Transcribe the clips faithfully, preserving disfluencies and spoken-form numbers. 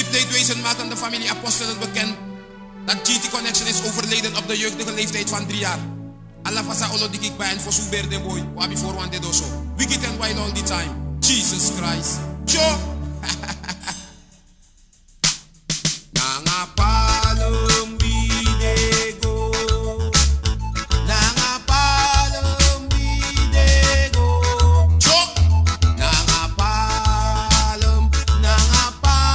update wezen maakt aan de familie Apostelen bekend dat G T Connection is overleden op de jeugdige leeftijd van drie jaar. Allah fasa olo dikik bij en fosu berde boy, wabi voor one dedo so. Wicked and wild all the time. Jesus Christ. Cho. Nanga palum bidego. Nanga palum bidego. Cho. Nanga palum, nanga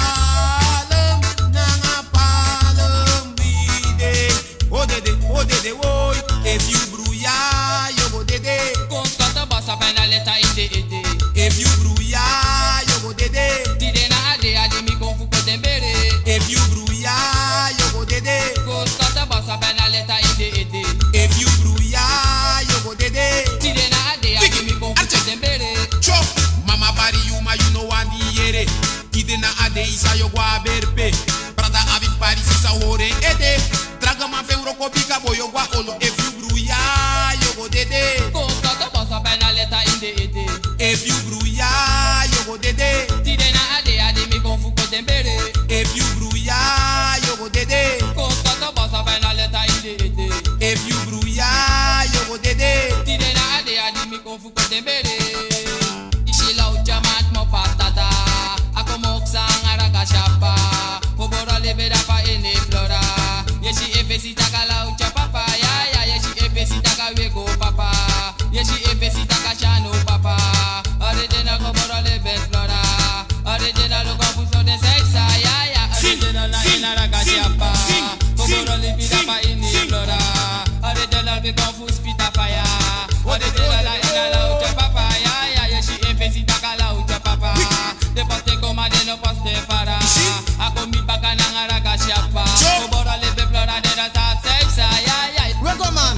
palum, nanga palum bide. Oh dede, oh dede, oh. If you bruya, you go dede. Constata basa penaleta inde ede. If you bruya, you go dede. Tire na ade ade mi konfu ko dembere. If you bruya, you go dede. Constata basa penaleta inde ede. If you bruya, you go dede. Tire na ade ade mi konfu ko dembere. Chop, mama bari you ma you know wani yere. Tide na ade isa yo gwa berpe. Prada avi Paris isa hore ede. Draga ma fe uroko bika boyo gwa olo. If you bruya, you go dede. Constata basa penaleta inde ede. If you bruya, you go dede. Tire na ade ade mi konfu ko dembere. If you bruya, you go dede. Constata basa penaleta inde ede. If you bruya, you go dede. Tire na ade ade mi konfu ko dembere. Ishila ujamat mo patata. Ako moksang araga shapa. Pobora lebeda pa ene flora. Yeshi efesi takala ucha papa. Ya ya yeshi efesi takawego papa. Yeshi efesi takashano papa. Original pobora lebe flora. Original confusion de sexa. Ya ya original na inaraga shapa. Pobora lebeda pa ene flora. Original be confuse pita fire. Original na inaraga ucha papa. Ya ya yeshi efesi takala ucha papa. De poste coma de no poste para. Ako mi baka na ngaraga shapa. Pobora lebe flora de da sa sexa. Ya ya. Wego man.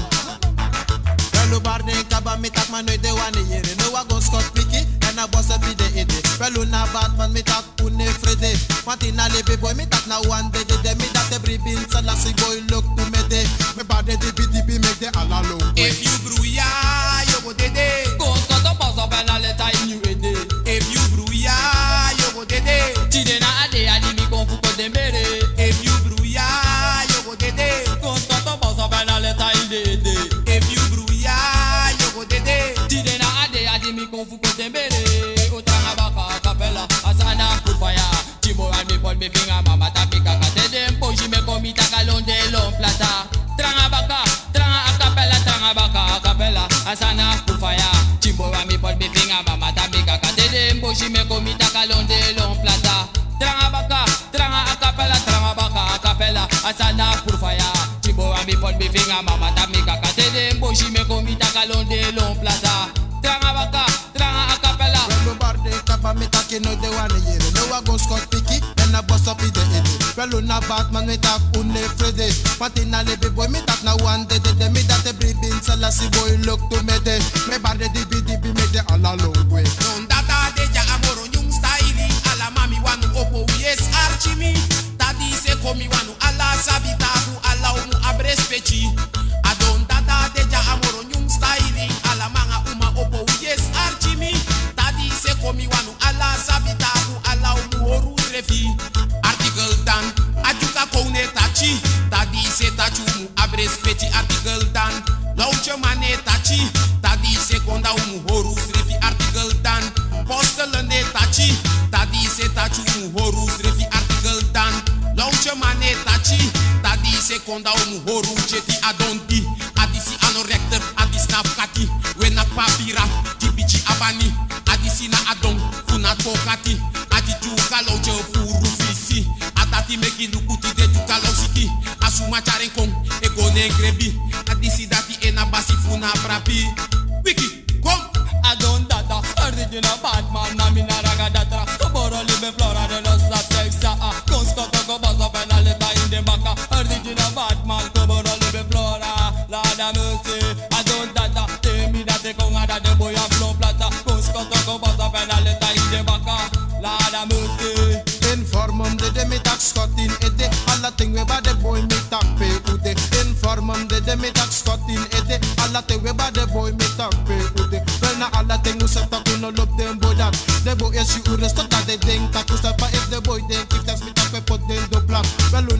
Pelu barne kaba mi tak man nooit de wane yere. No wa gon Scott Picky en a boss up de ede. Pelu na Batman mi tak une frede. Want in a lebe boy mi tak na one de de de. Mi dat de bribin sa lassie boy look to me de. Me bade di bi di bi make de ala long way. If you bruya, you go dede. Constata basa penaleta inu ede. If you bruya, you go dede. Tire na ade ade mi konfu ko dembere. If you bruya, you go dede. Constata basa penaleta inde ede. If you bruya, you go dede. Tire na ade ade mi konfu ko dembere. Otranga baka kapela asana kufaya. Chimo and me pon me finger mama tapika katede. Poji me komita kalonde lon plata. Tranga baka, tranga akapela, tranga baka akapela asana kufaya. Chimo and me pon me finger mama tapika katede. Poji me komita kalonde lon plata. Tranga baka, tranga akapela, tranga baka akapela asana kufaya. Chimo and me pon me finger mama tapika katede. Poji me komita kalonde lon plata. Tranga baka, tranga akapela. Pelu barne kaba mi tak nooit de wane yere. No wa gon Scott Picky en a boss up de ede. Pelu na Batman mi tak une frede. Want in a lebe boy mi tak na one de de de. Mi dat de bribin sa lassie boy look to me de. Me bade di bi di bi make de ala long way. Non data deja amoro nyung style. Ala mami wanu opo yes archimi. Tadi se komi wanu ala sabitaku ala umu abrespeci. Adon data deja amoro nyung style. Ala manga uma opo yes archimi. Tadi se komi wanu ala sabitaku ala umu horu refi. Article dan ajuka kone tachi. Tadi se tachu umu abrespeci article dan. Lauche mane tachi. Tadi se konda umu horu refi article dan. Postelen de tachi. Tadi se tachu umu horu refi article dan. Lauche mane tachi. Tadi se konda umu horu cheti adonti. Adisi anorector adis na kati. Wena papira tipichi abani. Adisi na adon funa tokati. Adi juka lauche furu fisi. Atati meki lukuti de juka lausiki. Asuma charenkong ego negrebi. Adisi dati ena basi funa prapi. Wiki kom. Adon data, original Batman, mami na raga datra. Poboro libe flora de los la sexa. Constata go basa penaleta inde baka. Original Batman, poboro libe flora. Lada mercy, adon data. Temi date con ada de boy a flow plata. Constata go basa penaleta inde baka. Lada mercy. Informum de de mi tak Scott in ede. Alla ting we ba de boy mi tak pe ude. Informum de de mi tak Scott in ede. Alla ting we ba de boy mi tak pe ude. Well na alla ting u septa kuno lop dem boy dat. De boy es you rest dat de ding tak u sepa if de boy denk if that's mi tak pe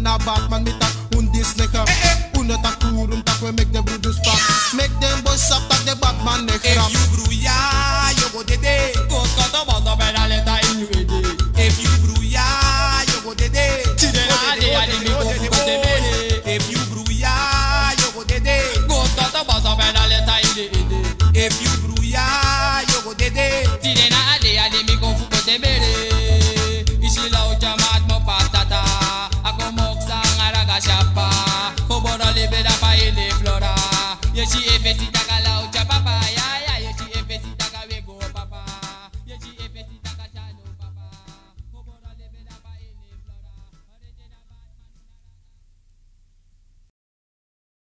na Batman me tak un dis lekker. Un tak toer, un tak we make the broeders pak. Make them boys up tak de Batman nek If ram. you groeien